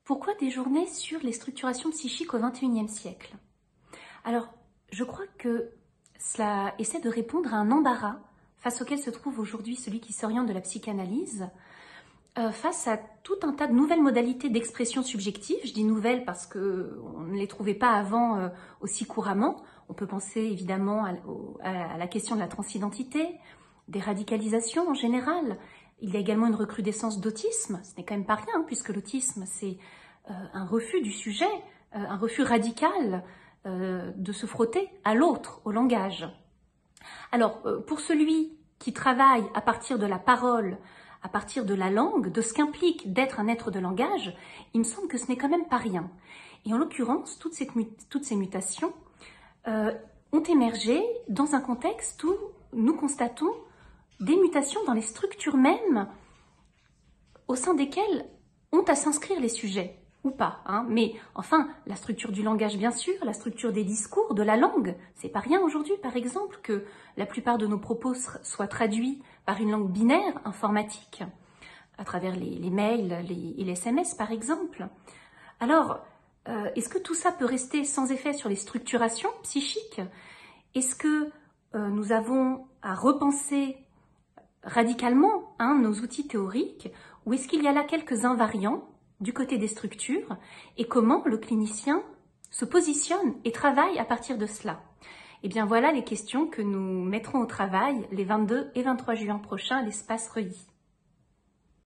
Pourquoi des journées sur les structurations psychiques au XXIe siècle? Alors, je crois que cela essaie de répondre à un embarras face auquel se trouve aujourd'hui celui qui s'oriente de la psychanalyse, face à tout un tas de nouvelles modalités d'expression subjective. Je dis nouvelles parce qu'on ne les trouvait pas avant aussi couramment. On peut penser évidemment à la question de la transidentité, des radicalisations en général. Il y a également une recrudescence d'autisme, ce n'est quand même pas rien, puisque l'autisme, c'est un refus du sujet, un refus radical de se frotter à l'autre, au langage. Alors, pour celui qui travaille à partir de la parole, à partir de la langue, de ce qu'implique d'être un être de langage, il me semble que ce n'est quand même pas rien. Et en l'occurrence, toutes ces mutations ont émergé dans un contexte où nous constatons des mutations dans les structures mêmes au sein desquelles ont à s'inscrire les sujets, ou pas, hein. Mais enfin, la structure du langage bien sûr, la structure des discours, de la langue, c'est pas rien aujourd'hui par exemple que la plupart de nos propos soient traduits par une langue binaire informatique, à travers les mails et les SMS par exemple. Alors, est-ce que tout ça peut rester sans effet sur les structurations psychiques? Est-ce que nous avons à repenser radicalement nos outils théoriques, ou est-ce qu'il y a là quelques invariants du côté des structures, et comment le clinicien se positionne et travaille à partir de cela? Eh bien voilà les questions que nous mettrons au travail les 22 et 23 juin prochains à l'espace Reuilly.